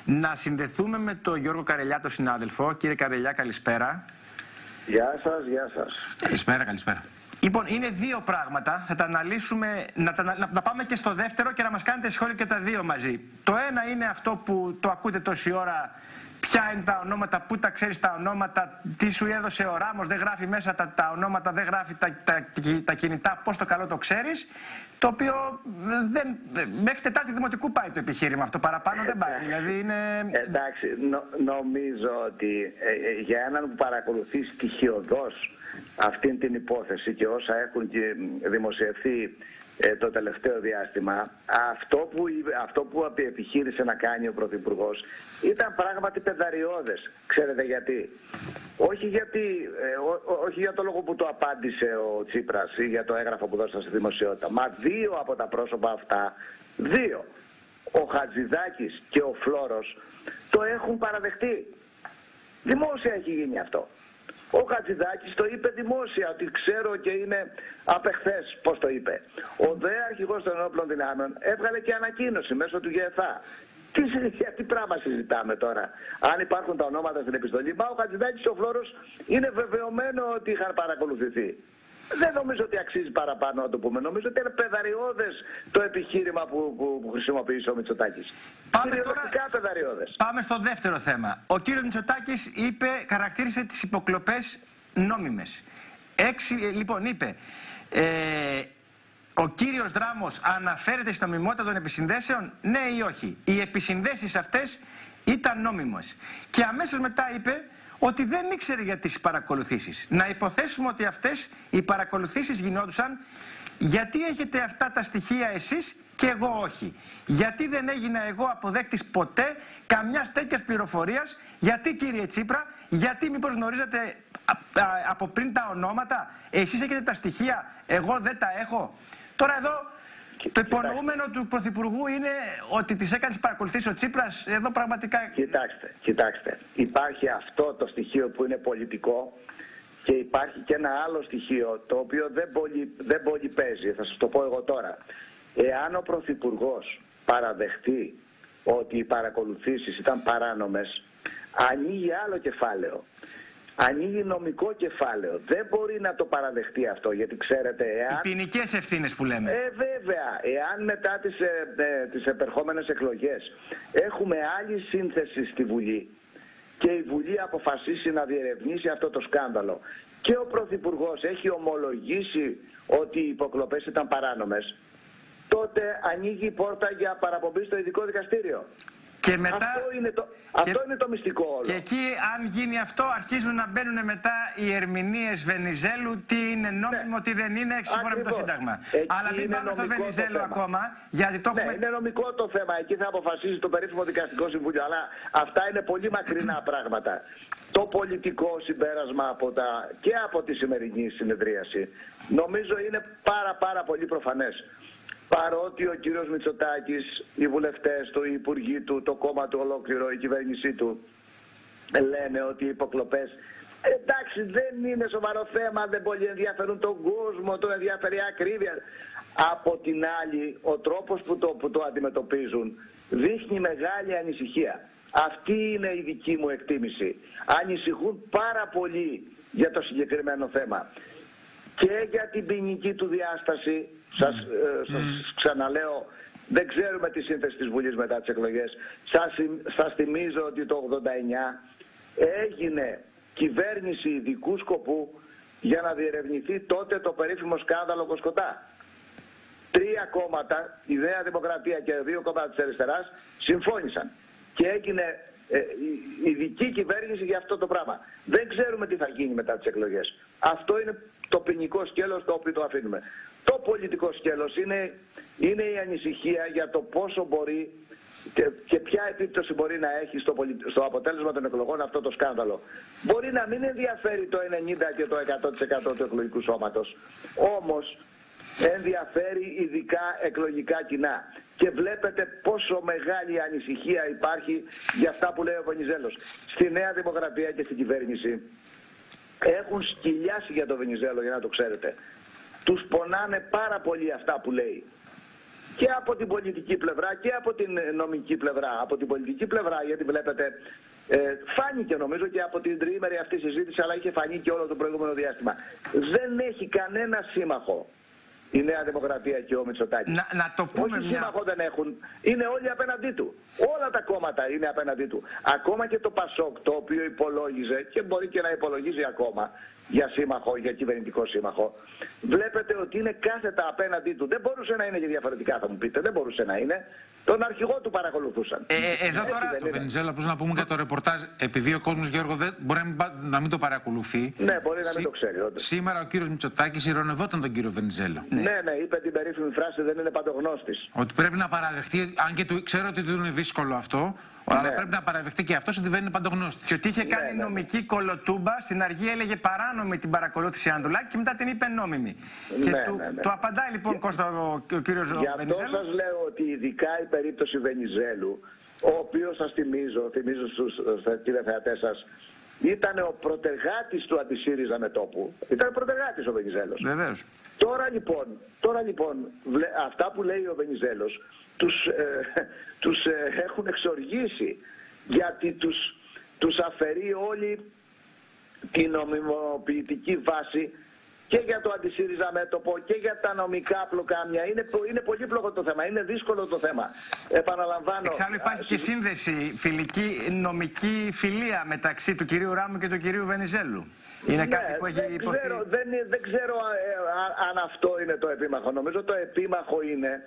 να συνδεθούμε με τον Γιώργο Καρελιά, τον συνάδελφο. Κύριε Καρελιά, καλησπέρα. Γεια σας, γεια σας. Καλησπέρα, καλησπέρα. Λοιπόν, είναι δύο πράγματα. Θα τα αναλύσουμε, να πάμε και στο δεύτερο και να μας κάνετε σχόλια και τα δύο μαζί. Το ένα είναι αυτό που το ακούτε τόση ώρα. Ποια είναι τα ονόματα, πού τα ξέρεις τα ονόματα, τι σου έδωσε ο Ράμος, δεν γράφει μέσα τα ονόματα, δεν γράφει τα κινητά, πώς το καλό το ξέρεις. Το οποίο μέχρι Τετάρτη Δημοτικού πάει το επιχείρημα αυτό, παραπάνω δεν πάει. Δηλαδή είναι... Εντάξει, νομίζω ότι για έναν που παρακολουθεί στοιχειοδός αυτήν την υπόθεση και όσα έχουν δημοσιευθεί το τελευταίο διάστημα, αυτό που επιχείρησε να κάνει ο Πρωθυπουργός ήταν πράγματι πεδαριώδες. Ξέρετε γιατί? Όχι για το λόγο που το απάντησε ο Τσίπρας ή για το έγγραφο που δώσαν στη δημοσιότητα. Μα δύο από τα πρόσωπα αυτά, ο Χατζηδάκης και ο Φλόρος, το έχουν παραδεχτεί. Δημόσια έχει γίνει αυτό. Ο Χατζηδάκης το είπε δημόσια, ότι ξέρω και είναι απεχθές, πώς το είπε. Ο ΔΕ αρχηγός των ενόπλων δυνάμεων έβγαλε και ανακοίνωση μέσω του ΓΕΘΑ. Τι πράγμα συζητάμε τώρα? Αν υπάρχουν τα ονόματα στην επιστολή, μα ο Χατζηδάκης και ο Φλόρος είναι βεβαιωμένο ότι είχαν παρακολουθηθεί. Δεν νομίζω ότι αξίζει παραπάνω να το πούμε. Νομίζω ότι είναι πεδαριώδες το επιχείρημα που χρησιμοποιήσει ο Μητσοτάκης. Πάμε στο δεύτερο θέμα. Ο κύριος Μητσοτάκης χαρακτήρισε τις υποκλοπές νόμιμες. Λοιπόν, είπε, ο κύριος Δράμος αναφέρεται στην νομιμότητα των επισυνδέσεων, ναι ή όχι? Οι επισυνδέσεις αυτές ήταν νόμιμες. Και αμέσως μετά είπε ότι δεν ήξερε για τις παρακολουθήσεις. Να υποθέσουμε ότι αυτές οι παρακολουθήσεις γινόντουσαν. Γιατί έχετε αυτά τα στοιχεία εσείς και εγώ όχι? Γιατί δεν έγινα εγώ αποδέκτης ποτέ καμιάς τέτοιας πληροφορίας? Γιατί, κύριε Τσίπρα? Γιατί μήπως γνωρίζετε από πριν τα ονόματα? Εσείς έχετε τα στοιχεία, εγώ δεν τα έχω? Τώρα εδώ το υπονοούμενο του Πρωθυπουργού είναι ότι τις έκανε τις παρακολουθήσεις ο Τσίπρας. Εδώ πραγματικά... Κοιτάξτε. Υπάρχει αυτό το στοιχείο που είναι πολιτικό και υπάρχει και ένα άλλο στοιχείο το οποίο δεν πολύ παίζει. Θα σας το πω εγώ τώρα. Εάν ο Πρωθυπουργός παραδεχτεί ότι οι παρακολουθήσεις ήταν παράνομες, ανοίγει άλλο κεφάλαιο. Ανοίγει νομικό κεφάλαιο. Δεν μπορεί να το παραδεχτεί αυτό, γιατί ξέρετε, εάν... Οι ποινικές ευθύνες που λέμε. Βέβαια. Εάν μετά τις επερχόμενες εκλογές έχουμε άλλη σύνθεση στη Βουλή και η Βουλή αποφασίσει να διερευνήσει αυτό το σκάνδαλο και ο Πρωθυπουργός έχει ομολογήσει ότι οι υποκλοπές ήταν παράνομες, τότε ανοίγει η πόρτα για παραπομπή στο ειδικό δικαστήριο. Και μετά... Αυτό είναι το μυστικό όλο. Και εκεί, αν γίνει αυτό, αρχίζουν να μπαίνουν μετά οι ερμηνείες Βενιζέλου, τι είναι νόμιμο, τι δεν είναι, σύμφωνα με το Σύνταγμα. Αλλά μην πάμε στο Βενιζέλου ακόμα, γιατί το έχουμε... είναι νομικό το θέμα. Εκεί θα αποφασίσει το περίφημο Δικαστικό Συμβούλιο. Αλλά αυτά είναι πολύ μακρινά πράγματα. Το πολιτικό συμπέρασμα και από τη σημερινή συνεδρίαση, νομίζω είναι πάρα πολύ προφανές. Παρότι ο κύριος Μητσοτάκης, οι βουλευτές του, οι υπουργοί του, το κόμμα του ολόκληρο, η κυβέρνησή του λένε ότι οι υποκλοπές, εντάξει, δεν είναι σοβαρό θέμα, δεν πολύ ενδιαφέρουν τον κόσμο, τον ενδιαφέρει η ακρίβεια. Από την άλλη, ο τρόπος που το αντιμετωπίζουν δείχνει μεγάλη ανησυχία. Αυτή είναι η δική μου εκτίμηση. Ανησυχούν πάρα πολύ για το συγκεκριμένο θέμα. Και για την ποινική του διάσταση, σας ξαναλέω, δεν ξέρουμε τη σύνθεση της Βουλής μετά τις εκλογές. Σας θυμίζω ότι το 89 έγινε κυβέρνηση ειδικού σκοπού για να διερευνηθεί τότε το περίφημο σκάνδαλο Κοσκοτά. 3 κόμματα, η Νέα Δημοκρατία και 2 κόμματα της αριστεράς, συμφώνησαν. Και έγινε ειδική κυβέρνηση για αυτό το πράγμα. Δεν ξέρουμε τι θα γίνει μετά τις εκλογές. Αυτό είναι το ποινικό σκέλος το οποίο το αφήνουμε. Το πολιτικό σκέλος είναι η ανησυχία για το πόσο μπορεί και ποια επίπτωση μπορεί να έχει στο αποτέλεσμα των εκλογών αυτό το σκάνδαλο. Μπορεί να μην ενδιαφέρει το 90% και το 100% του εκλογικού σώματος. Όμως ενδιαφέρει ειδικά εκλογικά κοινά. Και βλέπετε πόσο μεγάλη ανησυχία υπάρχει για αυτά που λέει ο Βενιζέλος. Στη Νέα Δημοκρατία και στην κυβέρνηση έχουν σκυλιάσει για τον Βενιζέλο, για να το ξέρετε. Τους πονάνε πάρα πολύ αυτά που λέει. και από την πολιτική πλευρά και από την νομική πλευρά. Από την πολιτική πλευρά, γιατί βλέπετε, φάνηκε νομίζω και από την τριήμερη αυτή συζήτηση, αλλά είχε φανεί και όλο το προηγούμενο διάστημα. Δεν έχει κανένα σύμμαχο η Νέα Δημοκρατία και ο Μητσοτάκης. Να το πούμε. Όχι σύμμαχο δεν έχουν. Είναι όλοι απέναντί του. Όλα τα κόμματα είναι απέναντί του. Ακόμα και το ΠΑΣΟΚ, το οποίο υπολόγιζε και μπορεί και να υπολογίζει ακόμα για σύμμαχο, για κυβερνητικό σύμμαχο, βλέπετε ότι είναι κάθετα απέναντί του. Δεν μπορούσε να είναι και διαφορετικά, θα μου πείτε. Δεν μπορούσε να είναι. Τον αρχηγό του παρακολουθούσαν. Εδώ τώρα το Βενιζέλο, απλώς να πούμε για το ρεπορτάζ, επειδή ο κόσμος, Γιώργο, μπορεί να μην το παρακολουθεί. Ναι, μπορεί να μην το ξέρει. Σήμερα ο κύριος Μητσοτάκης ειρωνευόταν τον κύριο Βενιζέλο. Ναι, είπε την περίφημη φράση, δεν είναι παντογνώστης. Ότι πρέπει να παραδεχτεί, αν και ξέρω ότι του είναι δύσκολο αυτό, αλλά πρέπει να παραδεχτεί και αυτός ότι δεν είναι παντογνώστης. Και ότι είχε κάνει νομική κολοτούμπα, στην αρχή έλεγε παράνομη την παρακολούθηση Ανδρουλάκη και μετά την είπε νόμιμη. Και του απαντάει λοιπόν Κώστα ο κύριος Βενιζέλος. Γι' αυτό σας λέω ότι ειδικά η περίπτωση Βενιζέλου, ο οποίος σας θυμίζω στους τηλεθεατές σας, ήταν ο προτεργάτης του αντισύριζα μετώπου. Ήταν ο προτεργάτης ο Βενιζέλος. Βεβαίως. Τώρα λοιπόν, αυτά που λέει ο Βενιζέλος τους έχουν εξοργήσει, γιατί τους αφαιρεί όλη την νομιμοποιητική βάση και για το αντισύριζα μέτωπο και για τα νομικά πλοκάμια. Είναι πολύπλοκο το θέμα, είναι δύσκολο το θέμα. Επαναλαμβάνω. Εξάλλου υπάρχει και σύνδεση, νομική φιλία μεταξύ του κυρίου Ράμου και του κυρίου Βενιζέλου. Είναι κάτι που έχει υποθεί. Δεν ξέρω αν αυτό είναι το επίμαχο. Νομίζω το επίμαχο είναι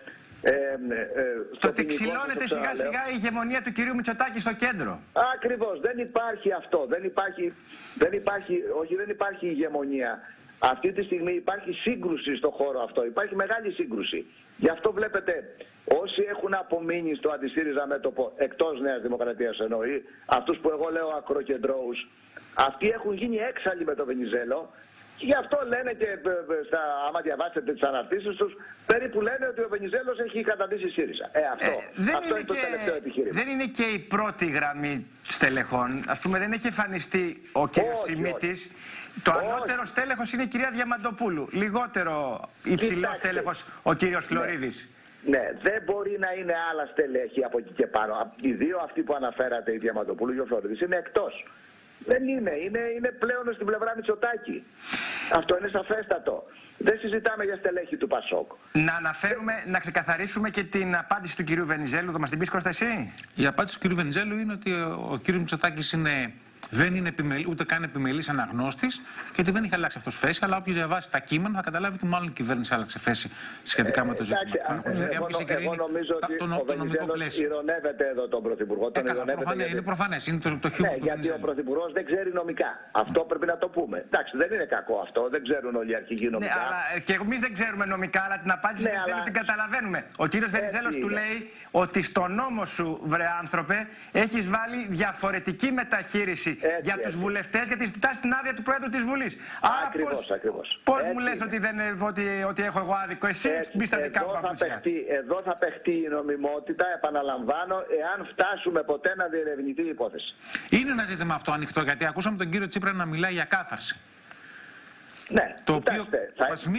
το ότι ξυλώνεται σιγά σιγά η ηγεμονία του κυρίου Μητσοτάκη στο κέντρο. Ακριβώς. Δεν υπάρχει αυτό. Δεν υπάρχει ηγεμονία. Αυτή τη στιγμή υπάρχει σύγκρουση στο χώρο αυτό. Υπάρχει μεγάλη σύγκρουση. Γι' αυτό βλέπετε όσοι έχουν απομείνει στο αντισύριζα μέτωπο εκτός Νέας Δημοκρατίας εννοεί, αυτούς που εγώ λέω ακροκεντρώους, αυτοί έχουν γίνει έξαλλοι με το Βενιζέλο. Και γι' αυτό λένε και άμα διαβάσετε τις αναρτήσεις τους, περίπου λένε ότι ο Βενιζέλος έχει καταντήσει ΣΥΡΙΖΑ. Αυτό είναι το τελευταίο επιχείρημα. Δεν είναι και η πρώτη γραμμή στελεχών. Ας πούμε, δεν έχει εμφανιστεί ο κύριος Σιμίτης. Το ανώτερο στέλεχος είναι η κυρία Διαμαντοπούλου. Λιγότερο υψηλό στέλεχος ο κύριος Φλωρίδης. Ναι, δεν μπορεί να είναι άλλα στελέχη από εκεί και πάνω. Οι δύο αυτοί που αναφέρατε, η Διαμαντοπούλου και ο Φλωρίδης, είναι εκτός. Δεν είναι πλέον στην πλευρά Μητσοτάκη. Αυτό είναι σαφέστατο. Δεν συζητάμε για στελέχη του ΠΑΣΟΚ. Να αναφέρουμε, να ξεκαθαρίσουμε και την απάντηση του κυρίου Βενιζέλου. Θα μας την πεις, Κώστα, εσύ? Η απάντηση του κυρίου Βενιζέλου είναι ότι ο κύριος Μητσοτάκης δεν είναι ούτε καν επιμελής αναγνώστης και ότι δεν έχει αλλάξει αυτός θέση. Αλλά όποιος διαβάσει τα κείμενα θα καταλάβει ότι μάλλον η κυβέρνηση άλλαξε θέση σχετικά με το ζήτημα. Εγώ νομίζω ότι ο Βενιζέλος ειρωνεύεται εδώ τον Πρωθυπουργό. Είναι προφανές. Είναι το χιούμορ του γιατί ο Πρωθυπουργός δεν ξέρει νομικά. Αυτό πρέπει να το πούμε. Εντάξει, δεν είναι κακό αυτό. Δεν ξέρουν όλοι οι αρχηγοί νομικά. Ναι, αλλά και εμείς δεν ξέρουμε νομικά, αλλά την απάντηση του Βενιζέλου την καταλαβαίνουμε. Ο κύριος Βενιζέλος του λέει ότι στο νόμο σου, βρε άνθρωπε, έχεις βάλει διαφορετική μεταχείριση για τους βουλευτές, γιατί ζητάς την άδεια του Πρόεδρου της Βουλής. Ακριβώς. Πώς μου λες ότι έχω εγώ άδικο, εσύ μπει στα δικά μου παπούτσια? Εδώ θα παιχτεί η νομιμότητα, επαναλαμβάνω, εάν φτάσουμε ποτέ να διερευνηθεί η υπόθεση. Είναι ένα ζήτημα αυτό ανοιχτό, γιατί ακούσαμε τον κύριο Τσίπρα να μιλάει για κάθαρση. Ναι, το κοιτάξτε,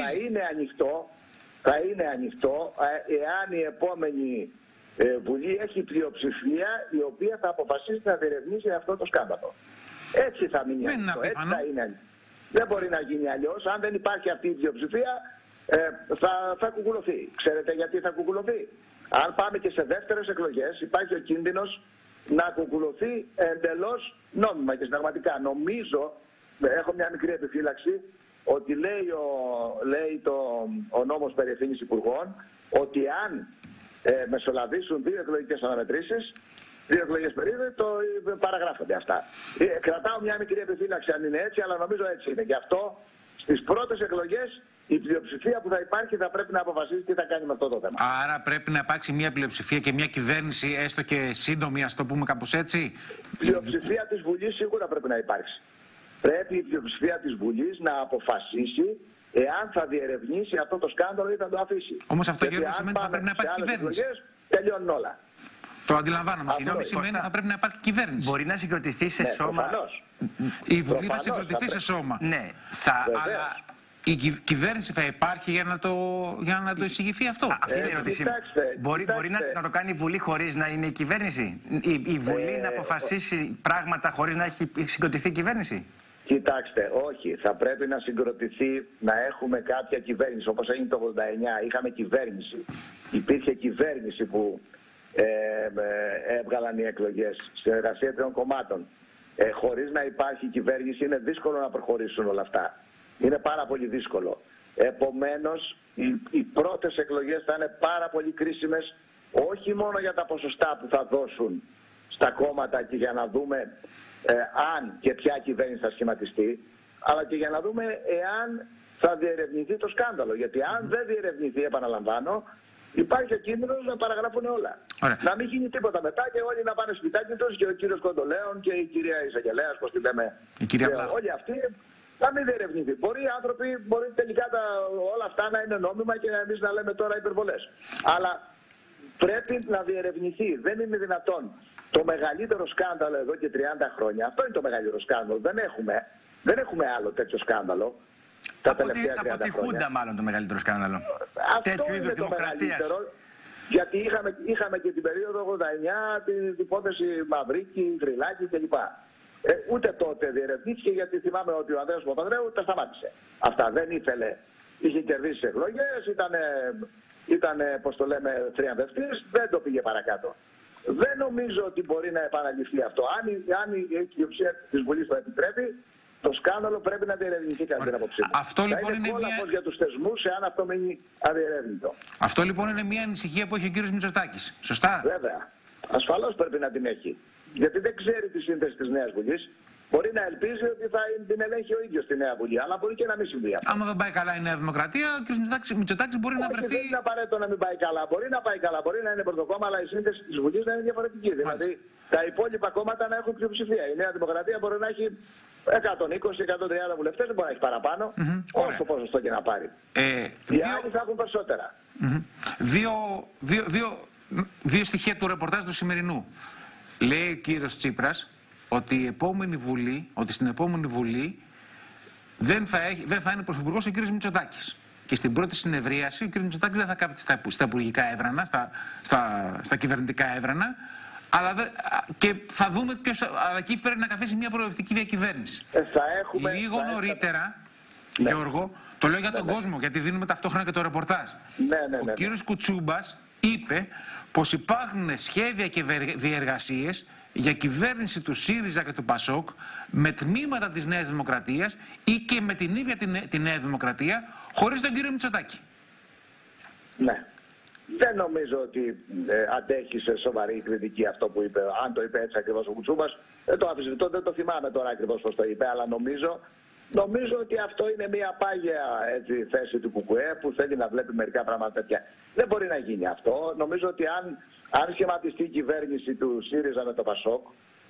θα είναι ανοιχτό εάν η επόμενη Βουλή έχει πλειοψηφία η οποία θα αποφασίσει να διερευνήσει αυτό το σκάνδαλο. Έτσι θα μείνει ανοιχτό. Δεν μπορεί να γίνει αλλιώς. Αν δεν υπάρχει αυτή η πλειοψηφία θα κουκουλωθεί. Ξέρετε γιατί θα κουκουλωθεί? Αν πάμε και σε δεύτερες εκλογές υπάρχει ο κίνδυνος να κουκουλωθεί εντελώς νόμιμα και συνταγματικά. Νομίζω, έχω μια μικρή επιφύλαξη, ότι λέει ο νόμος περί ευθύνης υπουργών ότι αν μεσολαβήσουν δύο εκλογικές αναμετρήσεις, δύο εκλογές περίοδοι, παραγράφονται αυτά. Κρατάω μια μικρή επιφύλαξη αν είναι έτσι, αλλά νομίζω έτσι είναι. Γι' αυτό στις πρώτες εκλογές η πλειοψηφία που θα υπάρχει θα πρέπει να αποφασίσει τι θα κάνει με αυτό το θέμα. Άρα πρέπει να υπάρξει μια πλειοψηφία και μια κυβέρνηση, έστω και σύντομη, ας το πούμε κάπως έτσι. Η πλειοψηφία της Βουλής σίγουρα πρέπει να υπάρξει. Πρέπει η πλειοψηφία της Βουλής να αποφασίσει εάν θα διερευνήσει αυτό το σκάνδαλο ή θα το αφήσει. Όμως αυτό, Γιώργο, σημαίνει ότι θα πρέπει να υπάρχει κυβέρνηση. Τελειώνουν όλα. Το αντιλαμβάνομαι. Συγγνώμη, σημαίνει ότι θα πρέπει να υπάρχει κυβέρνηση. Μπορεί να συγκροτηθεί σε σώμα. Προφανώς. Η Βουλή θα συγκροτηθεί σε σώμα. Ναι, αλλά η κυβέρνηση θα υπάρχει για να το εισηγηθεί αυτό? Αυτή είναι η ερώτηση. Μπορεί να το κάνει η Βουλή χωρίς να είναι η κυβέρνηση? Η Βουλή να αποφασίσει πράγματα χωρίς να έχει συγκροτηθεί η κυβέρνηση? Κοιτάξτε, όχι. Θα πρέπει να συγκροτηθεί, να έχουμε κάποια κυβέρνηση. Όπως έγινε το 89, είχαμε κυβέρνηση. Υπήρχε κυβέρνηση που έβγαλαν οι εκλογές, συνεργασία τριών κομμάτων. Χωρίς να υπάρχει κυβέρνηση είναι δύσκολο να προχωρήσουν όλα αυτά. Είναι πάρα πολύ δύσκολο. Επομένως, οι πρώτες εκλογές θα είναι πάρα πολύ κρίσιμες, όχι μόνο για τα ποσοστά που θα δώσουν στα κόμματα και για να δούμε αν και ποια κυβέρνηση θα σχηματιστεί, αλλά και για να δούμε εάν θα διερευνηθεί το σκάνδαλο. Γιατί αν δεν διερευνηθεί, επαναλαμβάνω, υπάρχει ο κίνδυνος να παραγράφουν όλα. Ωραία. Να μην γίνει τίποτα μετά και όλοι να πάνε σπιτάκι τους και ο κύριος Κοντολέων και η κυρία Εισαγγελέας, πώς τη λέμε, όλοι αυτοί, να μην διερευνηθεί. Μπορεί οι άνθρωποι, μπορεί τελικά όλα αυτά να είναι νόμιμα και εμείς να λέμε τώρα υπερβολές. Αλλά πρέπει να διερευνηθεί. Δεν είναι δυνατόν. Το μεγαλύτερο σκάνδαλο εδώ και 30 χρόνια, αυτό είναι το μεγαλύτερο σκάνδαλο. Δεν έχουμε άλλο τέτοιο σκάνδαλο. Από τη Χούντα μάλλον το μεγαλύτερο σκάνδαλο. Αυτό είναι το μεγαλύτερο. Γιατί είχαμε και την περίοδο 89, την υπόθεση Μαυρίκη, Γρυλάκη κλπ. Ούτε τότε διερευνήθηκε, γιατί θυμάμαι ότι ο Ανδρέας Παπανδρέου τα σταμάτησε. Αυτά δεν ήθελε. Είχε κερδίσει εκλογές, ήταν πώς το λέμε, θριαμβευτής, δεν το πήγε παρακάτω. Δεν νομίζω ότι μπορεί να επαναληφθεί αυτό. Αν η πλειοψηφία της Βουλής το επιτρέπει, το σκάνδαλο πρέπει να διερευνηθεί κατά την άποψή μου. Αυτό λοιπόν είναι κόλαφος για τους θεσμούς εάν αυτό μείνει αδιερεύνητο. Αυτό λοιπόν είναι μια ανησυχία που έχει ο κύριος Μητσοτάκης. Σωστά? Βέβαια. Ασφαλώς πρέπει να την έχει. Γιατί δεν ξέρει τη σύνθεση της Νέας Βουλής. Μπορεί να ελπίζει ότι θα την ελέγχει ο ίδιος τη Νέα Βουλή, αλλά μπορεί και να μην συμβεί αυτό. Άμα δεν πάει καλά η Νέα Δημοκρατία, ο κ. Μητσοτάκης μπορεί να βρεθεί. Δεν είναι απαραίτητο να μην πάει καλά. Μπορεί να πάει καλά, μπορεί να είναι πρωτοκόμμα, αλλά η σύνθεση της Βουλής να είναι διαφορετική. Δηλαδή τα υπόλοιπα κόμματα να έχουν πλειοψηφία. Η Νέα Δημοκρατία μπορεί να έχει 120-130 βουλευτές, δεν μπορεί να έχει παραπάνω. Όσο ποσοστό και να πάρει. Οι άλλοι θα έχουν περισσότερα. Δύο στοιχεία του ρεπορτάζ του σημερινού. Λέει ο κύριος Τσίπρας ότι στην επόμενη Βουλή δεν θα είναι πρωθυπουργός ο κύριος Μητσοτάκης. Και στην πρώτη συνεδρίαση ο κύριος Μητσοτάκης δεν θα κάθεται στα υπουργικά έδρανα, στα κυβερνητικά έδρανα, και θα δούμε ποιος. Αλλά εκεί πρέπει να καθίσει μια προοδευτική διακυβέρνηση. Λίγο νωρίτερα, Γιώργο, το λέω για τον κόσμο, γιατί δίνουμε ταυτόχρονα και το ρεπορτάζ. Ο κύριος Κουτσούμπας είπε πως υπάρχουν σχέδια και διεργασίες για κυβέρνηση του ΣΥΡΙΖΑ και του ΠΑΣΟΚ με τμήματα της Νέας Δημοκρατίας ή και με την ίδια τη Νέα Δημοκρατία χωρίς τον κύριο Μητσοτάκη. Ναι. Δεν νομίζω ότι αντέχει σε σοβαρή κριτική αυτό που είπε. Αν το είπε έτσι ακριβώς ο Κουτσούμπας, δεν το αμφισβητώ, δεν το θυμάμαι τώρα ακριβώς πώς το είπε, αλλά νομίζω ότι αυτό είναι μια πάγια θέση του ΚΚΕ που θέλει να βλέπει μερικά πράγματα τέτοια. Δεν μπορεί να γίνει αυτό. Νομίζω ότι αν σχηματιστεί η κυβέρνηση του ΣΥΡΙΖΑ με το ΠΑΣΟΚ,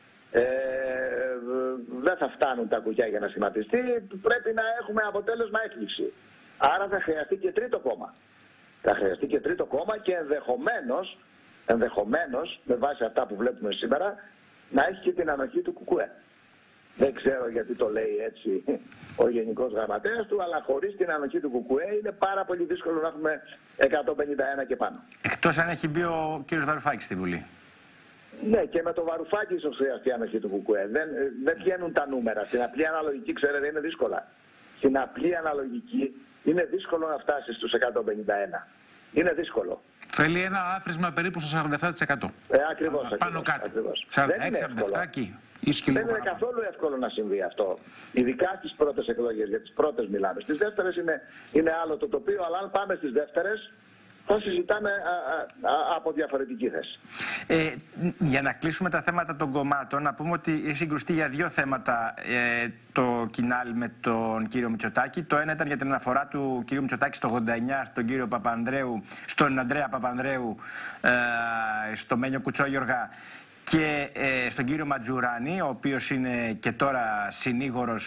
δεν θα φτάνουν τα κουκιά για να σχηματιστεί. Πρέπει να έχουμε αποτέλεσμα έκπληξη. Άρα θα χρειαστεί και τρίτο κόμμα. Θα χρειαστεί και τρίτο κόμμα και ενδεχομένως, με βάση αυτά που βλέπουμε σήμερα, να έχει και την ανοχή του ΚΚΕ. Δεν ξέρω γιατί το λέει έτσι ο Γενικός Γραμματέας του, αλλά χωρίς την ανοχή του ΚΚΕ είναι πάρα πολύ δύσκολο να έχουμε 151 και πάνω. Εκτός αν έχει μπει ο κύριος Βαρουφάκης στη Βουλή. Ναι, και με το Βαρουφάκη ίσως χρειαστεί ανοχή του ΚΚΕ. Δεν βγαίνουν τα νούμερα. Στην απλή αναλογική, ξέρετε, είναι δύσκολα. Στην απλή αναλογική είναι δύσκολο να φτάσει στους 151. Είναι δύσκολο. Θέλει ένα άθροισμα περίπου στο 47%. Ακριβώς. Πάνω κάτω. 46-47 εκεί. Δεν είναι καθόλου εύκολο να συμβεί αυτό. Ειδικά στις πρώτες εκλογές, για τις πρώτες μιλάμε. Στις δεύτερες είναι άλλο το τοπίο, αλλά αν πάμε στις δεύτερες θα συζητάμε από διαφορετική θέση. Για να κλείσουμε τα θέματα των κομμάτων, να πούμε ότι έχει συγκρουστεί για δύο θέματα το Κινάλ με τον κύριο Μητσοτάκη. Το ένα ήταν για την αναφορά του κύριου Μητσοτάκη στο 89 στον κύριο Παπανδρέου, στον Ανδρέα Παπανδρέου, στο Μένιο Κουτσόγιοργα και στον κύριο Ματζουράνη, ο οποίος είναι και τώρα συνήγορος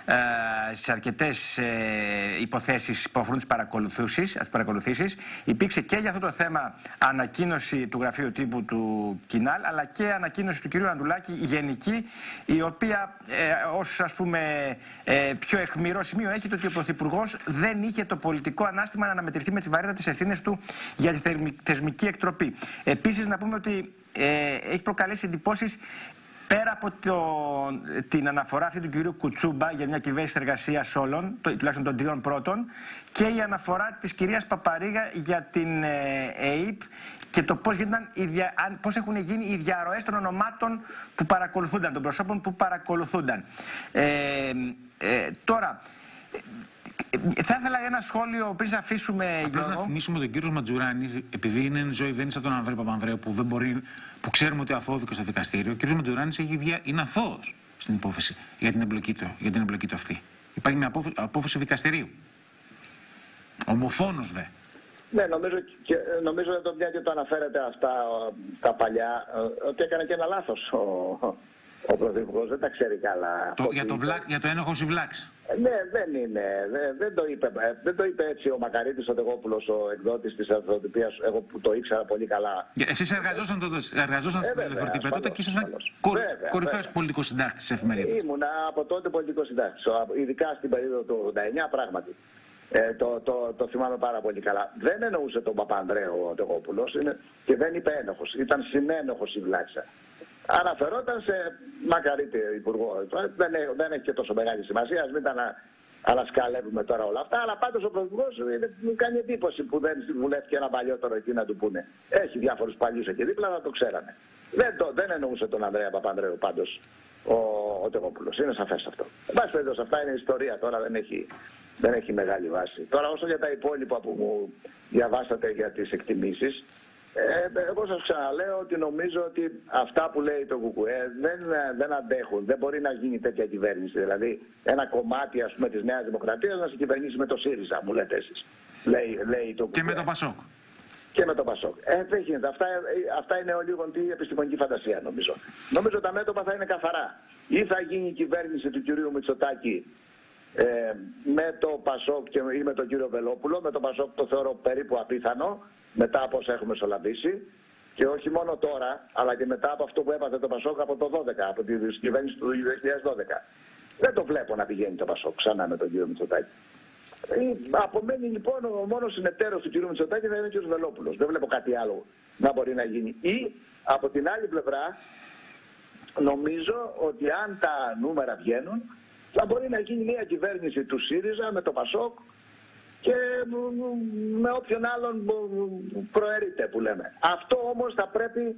στις αρκετές υποθέσεις που αφορούν τις παρακολουθήσεις. Υπήρξε και για αυτό το θέμα ανακοίνωση του γραφείου τύπου του Κινάλ, αλλά και ανακοίνωση του κ. Ανδρουλάκη γενική, η οποία ως ας πούμε πιο αιχμηρό σημείο έχει το ότι ο Πρωθυπουργός δεν είχε το πολιτικό ανάστημα να αναμετρηθεί με τις βαρύτατες ευθύνες του για τη θεσμική εκτροπή. Επίσης να πούμε ότι έχει προκαλέσει εντυπώσεις πέρα από την αναφορά αυτή του κυρίου Κουτσούμπα για μια κυβέρνηση εργασίας όλων, τουλάχιστον των τριών πρώτων, και η αναφορά της κυρίας Παπαρίγα για την ΕΕΠ και το πώς έχουν γίνει οι διαρροές των ονομάτων που παρακολουθούνταν, των προσώπων που παρακολουθούνταν. Τώρα, θα ήθελα ένα σχόλιο πριν αφήσουμε. Απλώς να θυμίσουμε τον κύριο Ματζουράνη, επειδή είναι ζωή, δεν είναι σαν τον Ανδρέα Παπανδρέου που ξέρουμε ότι αφώθηκε στο δικαστήριο. Ο κύριος Ματζουράνης είναι αθώος στην υπόθεση για την εμπλοκή του αυτή. Υπάρχει μια απόφαση δικαστηρίου. Ομοφόνος δε. Ναι, νομίζω ότι μια και το αναφέρεται αυτά τα παλιά, ότι έκανε και ένα λάθος ο Πρωθυπουργός, δεν τα ξέρει καλά. Για το ένοχος η βλάξη. Ναι, δεν είναι. Δεν το είπε έτσι ο Μακαρίτης ο Τεγόπουλος, ο εκδότης της Ελευθεροτυπίας, εγώ που το ήξερα πολύ καλά. Εσείς εργαζόσαν στην Ελευθεροτυπία τότε και ήσασταν κορυφαίος πολιτικός συντάκτης της εφημερίδας. Ήμουνα από τότε πολιτικός συντάκτης, ειδικά στην περίοδο του 89, πράγματι. Το θυμάμαι πάρα πολύ καλά. Δεν εννοούσε τον Παπανδρέου ο Τεγόπουλος και δεν είπε ένοχος. Ήταν συνένοχος η βλάξα. Αναφερόταν σε Μακαρίτη υπουργό. Δεν έχει και τόσο μεγάλη σημασία, ας μην τα ανασκαλεύουμε τώρα όλα αυτά. Αλλά πάντως ο Πρωθυπουργός μου κάνει εντύπωση που δεν συμβουλεύτηκε ένα παλιότερο εκεί να του πούνε. Έχει διάφορους παλιούς εκεί δίπλα, να το ξέρανε. Δεν εννοούσε τον Ανδρέα Παπανδρέου πάντως ο Τεγόπουλος. Είναι σαφές αυτό. Εν πάση περιπτώσει, αυτά είναι ιστορία τώρα, δεν έχει μεγάλη βάση. Τώρα, όσο για τα υπόλοιπα που μου διαβάσατε για τις εκτιμήσεις. Εγώ σας ξαναλέω ότι νομίζω ότι αυτά που λέει το ΚΚΕ δεν αντέχουν. Δεν μπορεί να γίνει τέτοια κυβέρνηση. Δηλαδή ένα κομμάτι ας πούμε της Νέας Δημοκρατίας να σε κυβερνήσει με το ΣΥΡΙΖΑ, μου λέτε εσείς. Λέει το ΚΚΕ. Και με το ΠΑΣΟΚ. Και με το ΠΑΣΟΚ. Δεν γίνεται. Αυτά είναι λίγο τι επιστημονική φαντασία νομίζω. Νομίζω τα μέτωπα θα είναι καθαρά. Ή θα γίνει η κυβέρνηση του κυρίου Μητσοτάκη με το ΠΑΣΟΚ ή με τον κύριο Βελόπουλο. Με το ΠΑΣΟΚ το θεωρώ περίπου απίθανο, μετά από όσα έχουμε μεσολαβήσει, και όχι μόνο τώρα, αλλά και μετά από αυτό που έπαθε το ΠΑΣΟΚ από το 2012, από τη κυβέρνηση του 2012. Δεν το βλέπω να πηγαίνει το ΠΑΣΟΚ ξανά με τον κύριο Μητσοτάκη. Απομένει λοιπόν ο μόνος συνεταίρος του κύριου Μητσοτάκη θα είναι ο κύριος Βελόπουλος. Δεν βλέπω κάτι άλλο να μπορεί να γίνει. Ή από την άλλη πλευρά, νομίζω ότι αν τα νούμερα βγαίνουν, θα μπορεί να γίνει μια κυβέρνηση του ΣΥΡΙΖΑ με το ΠΑΣΟΚ και με όποιον άλλον προαιρείται που λέμε. Αυτό όμως θα πρέπει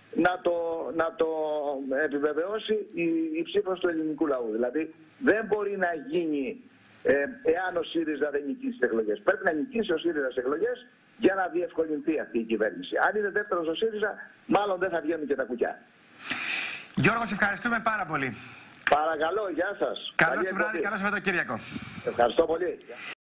να το επιβεβαιώσει η ψήφος του ελληνικού λαού. Δηλαδή δεν μπορεί να γίνει εάν ο ΣΥΡΙΖΑ δεν νικήσει τις εκλογές. Πρέπει να νικήσει ο ΣΥΡΙΖΑ στις εκλογές για να διευκολυνθεί αυτή η κυβέρνηση. Αν είναι δεύτερος ο ΣΥΡΙΖΑ, μάλλον δεν θα βγαίνουν και τα κουκιά. Γιώργο, σε ευχαριστούμε πάρα πολύ. Παρακαλώ, γεια σας. Καλό βράδυ, καλό Σαββατοκύριακο. Ευχαριστώ πολύ.